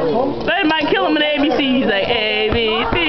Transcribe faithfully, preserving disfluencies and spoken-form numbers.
They might kill him in A B C. He's like, A B C.